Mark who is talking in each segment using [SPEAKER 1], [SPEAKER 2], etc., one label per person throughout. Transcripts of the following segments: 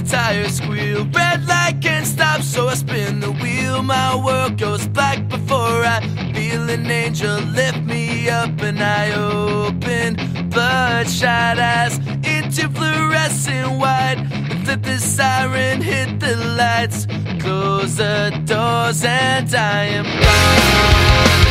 [SPEAKER 1] tires squeal. Red light can't stop, so I spin the wheel. My world goes black before I feel an angel lift me up, and I open bloodshot eyes into fluorescent white. Flip the siren, hit the lights, close the doors, and I am gone.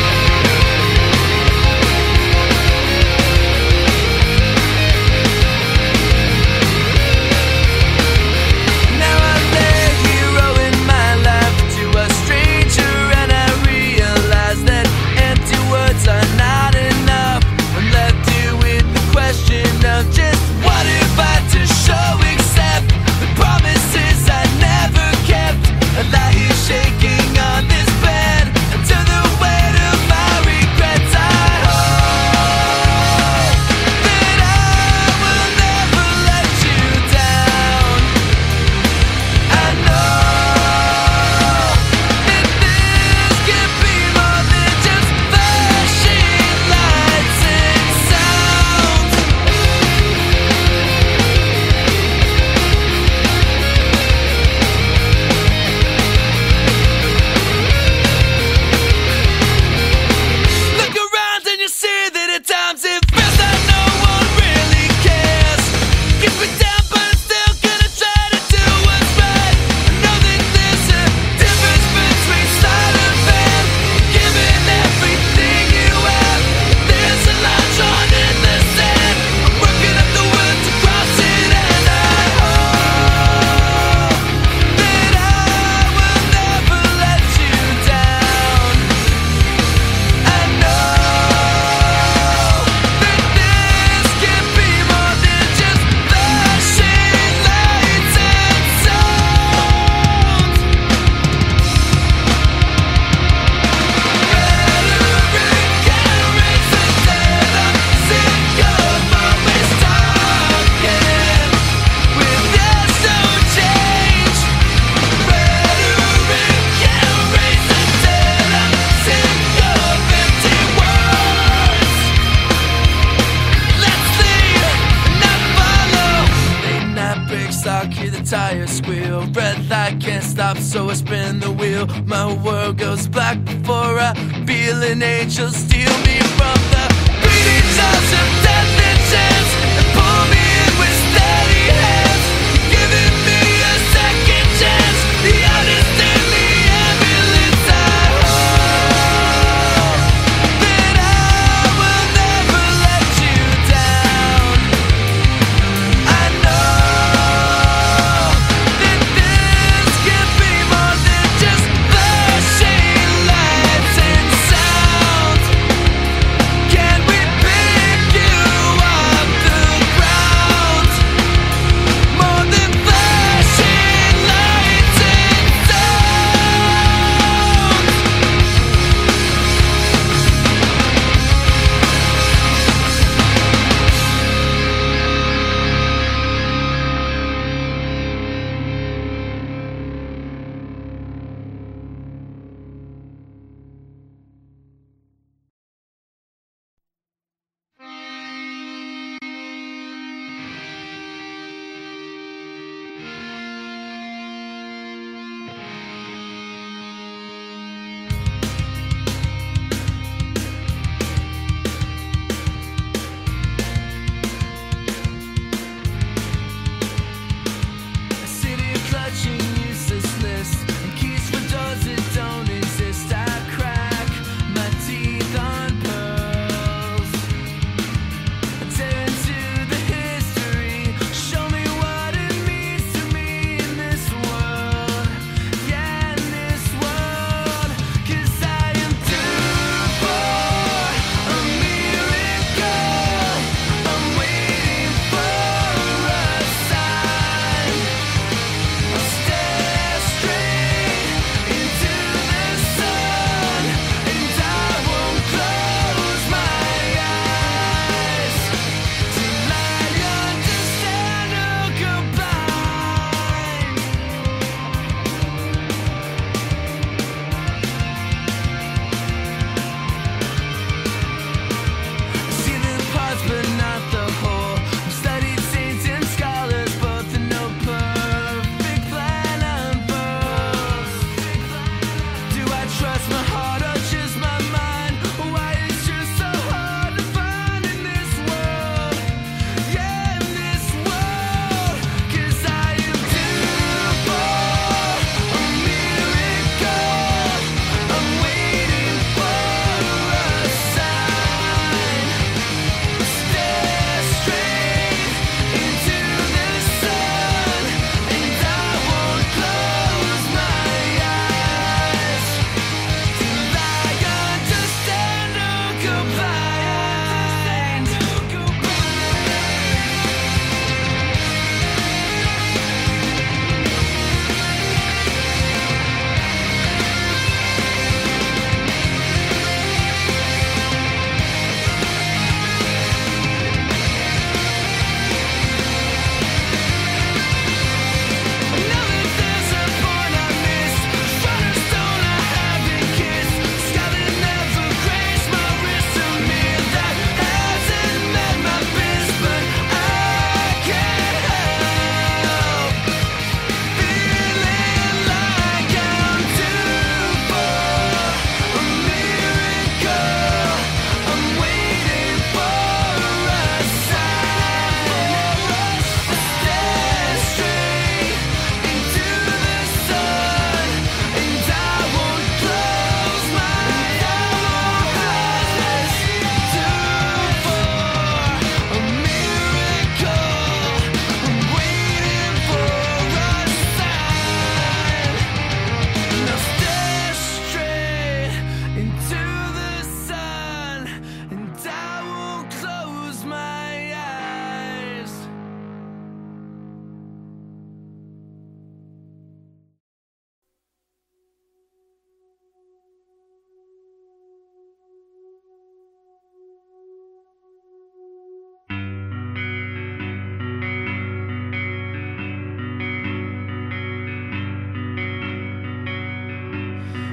[SPEAKER 1] Hear the tires squeal. Red light can't stop, so I spin the wheel. My world goes black before I feel an angel steal me from the bleeding jaws of death and chance, and pull me in with steady hands, giving me a second chance. The honest and the ambulance I hope that I will never let you down. I know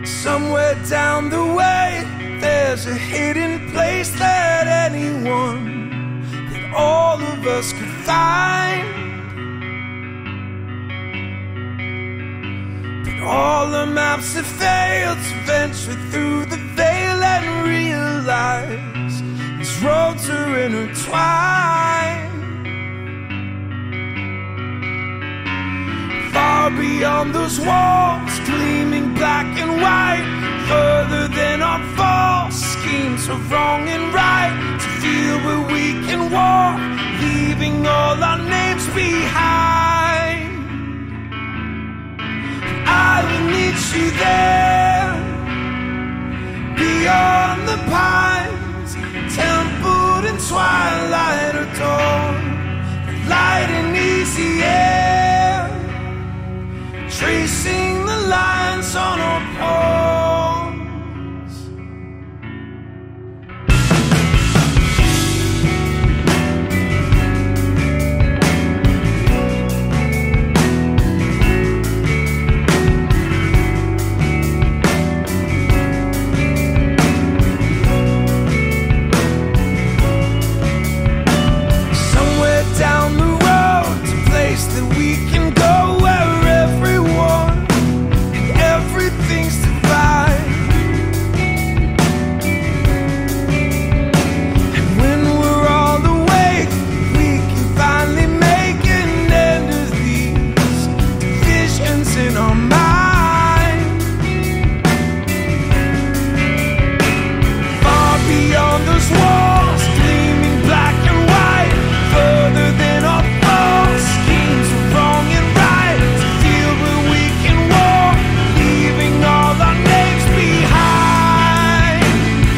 [SPEAKER 1] Somewhere down the way, there's a hidden place that all of us could find. But all the maps have failed to venture through the veil and realize these roads are intertwined. Far beyond those walls, gleaming black and white, further than our false schemes of wrong and right, to feel where we can walk, leaving all our names behind. I will meet you there, beyond the pines, templed in twilight or dawn, light and easy air, tracing the lines on our palms. Somewhere down the road, a place that we can go where everyone and everything's divine. And when we're all awake, we can finally make an end of these divisions in our mind. Far beyond those walls, gleaming black and white, further than our false schemes of wrong and right, to feel where we can walk, leaving all our names behind.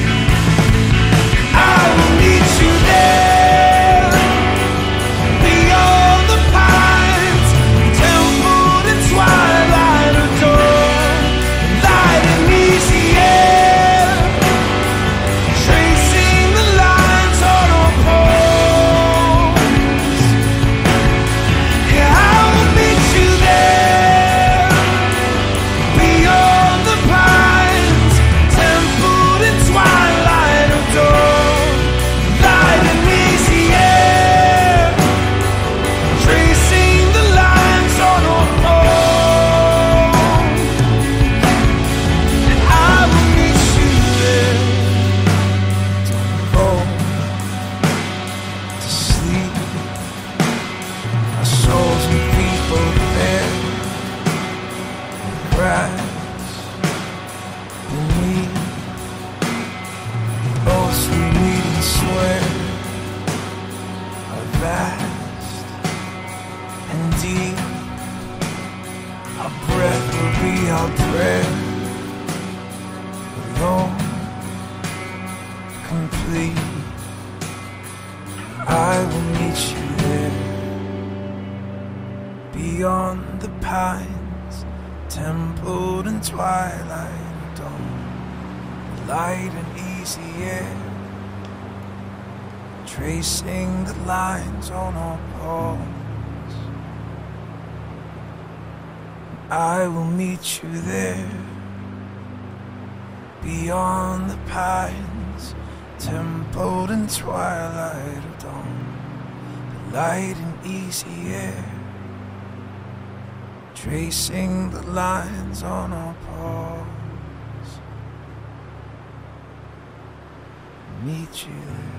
[SPEAKER 1] I will meet you there, beyond the pines, templed in twilight or dawn, light and easy air, tracing the lines on our palms. Yeah, I will meet you there, beyond the pines, templed in twilight or dawn, light and easy air, tracing the lines on our palms. I will meet you there. Don't go to sleep. Our souls and feet both bare, grass and we both sweet and swear are vast and deep. Our breath will be our prayer, alone, complete. I will meet you there, beyond the pines, templed in twilight dawn, light and easy air, tracing the lines on our palms. I will meet you there, beyond the pines, templed in twilight of dawn, light and easy air, tracing the lines on our palms. Meet you there.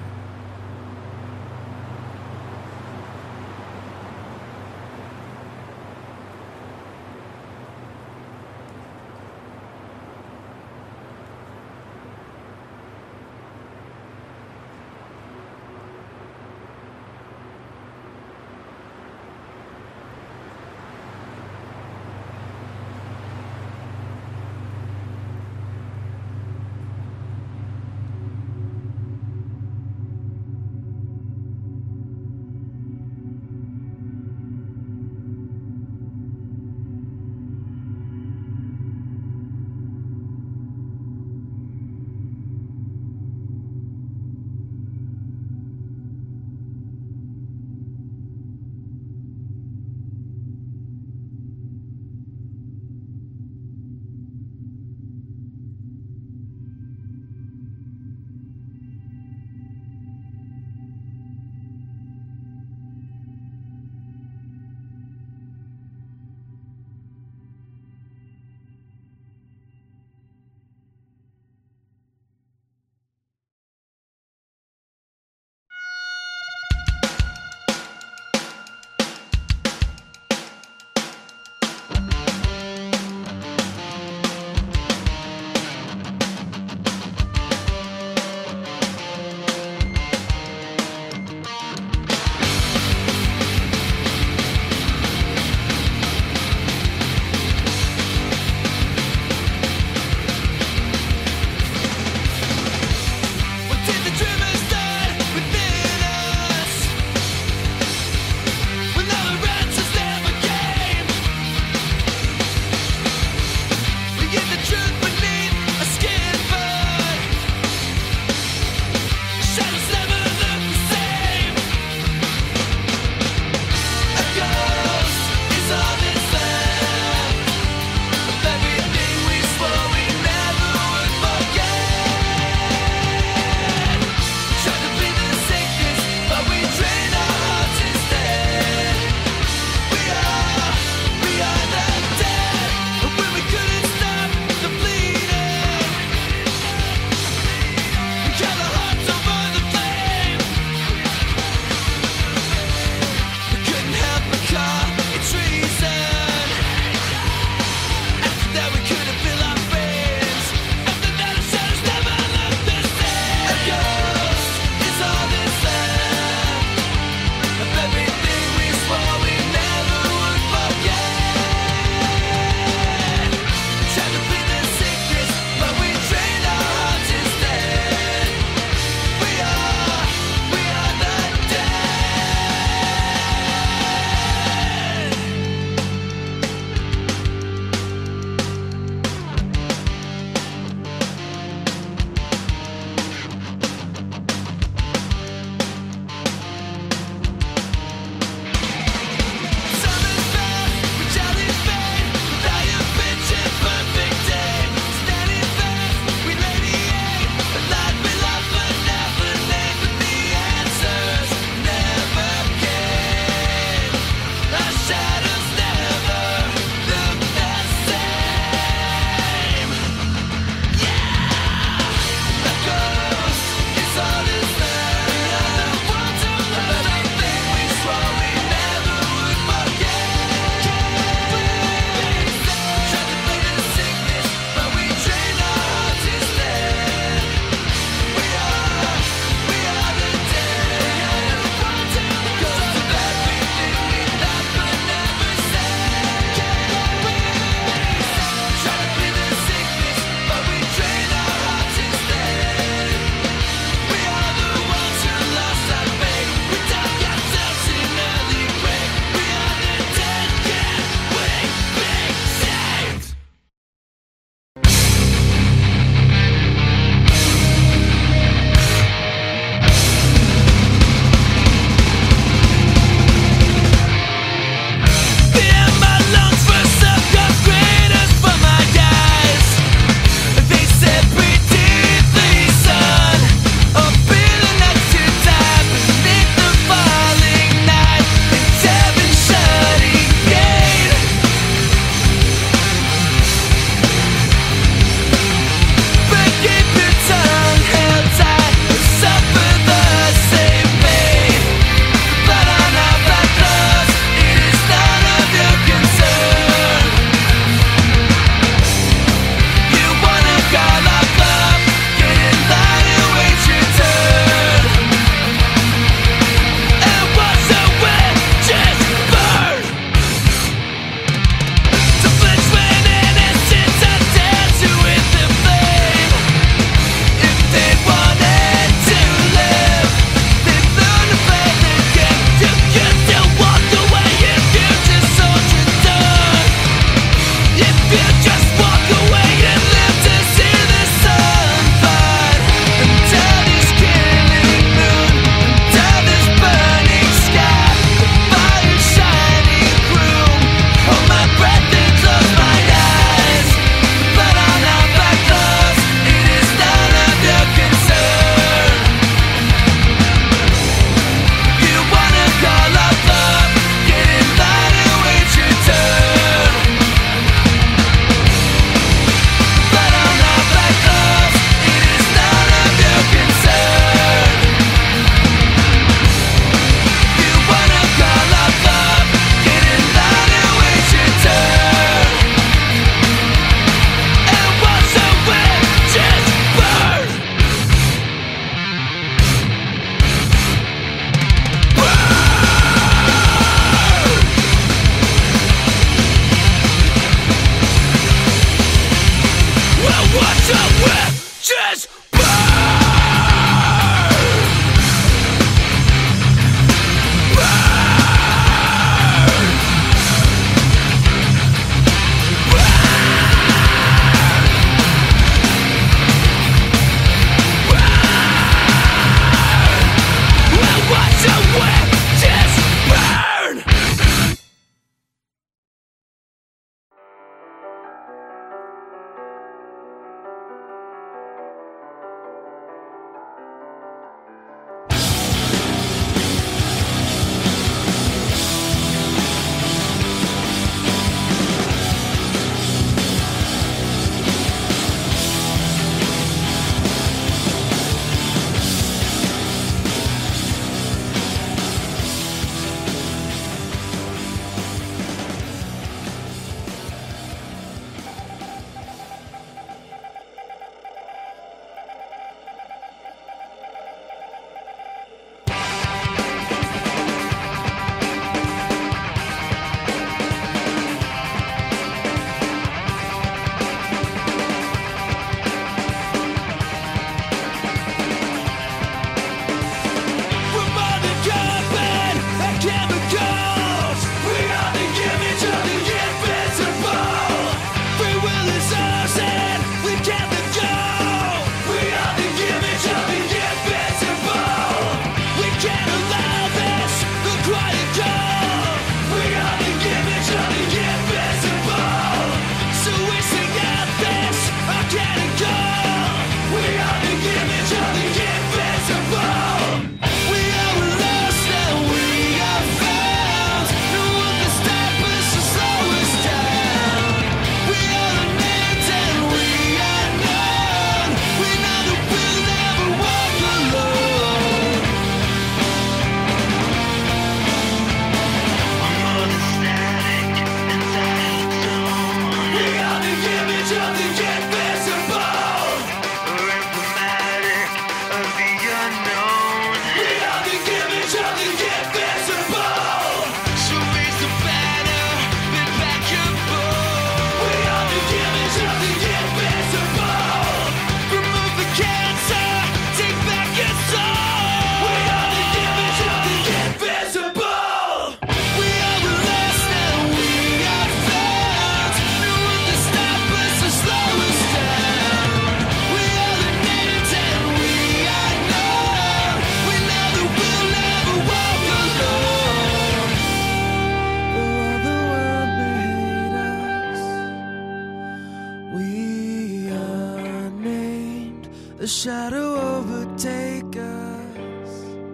[SPEAKER 1] shadow overtake us.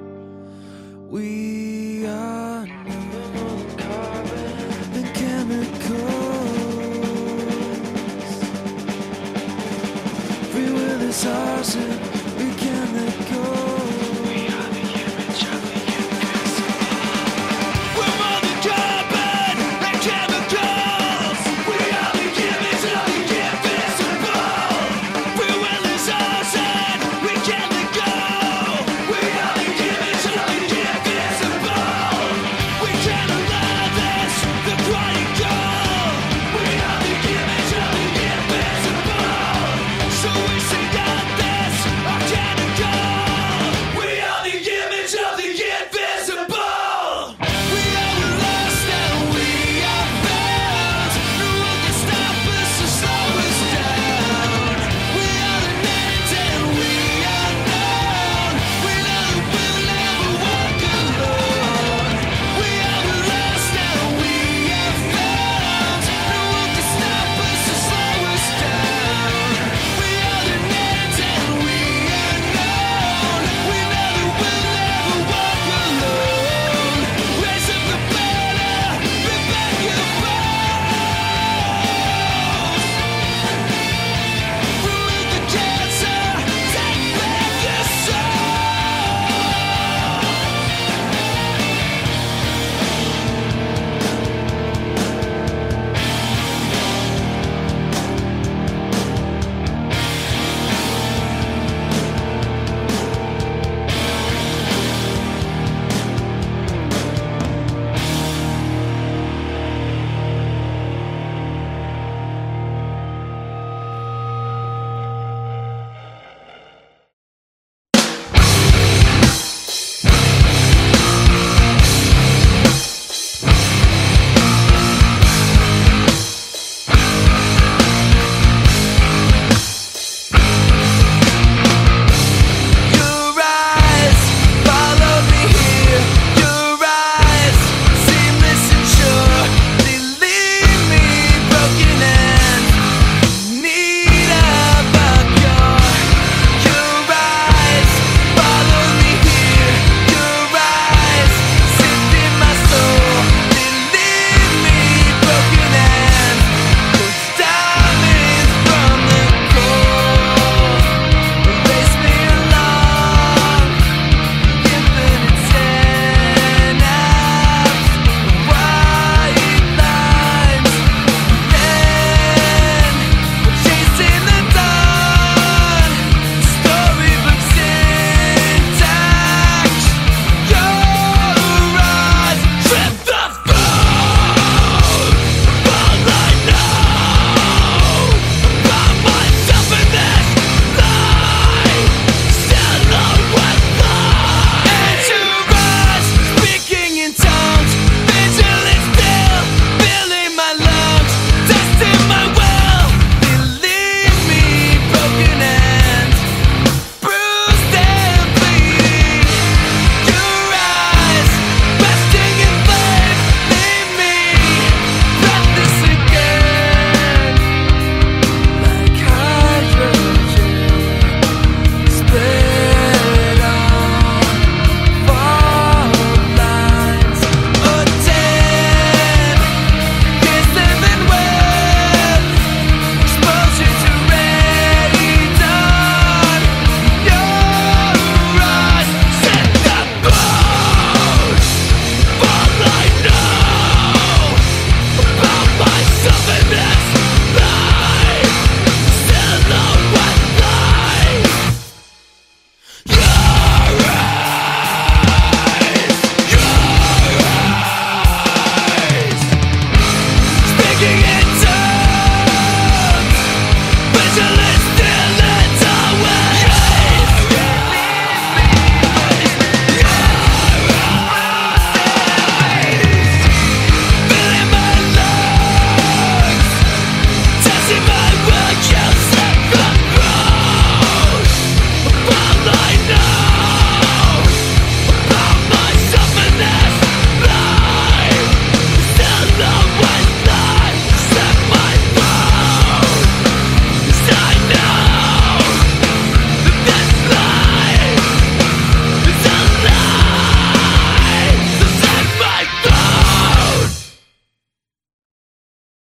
[SPEAKER 1] We are no carbon and chemicals. Free will is ours.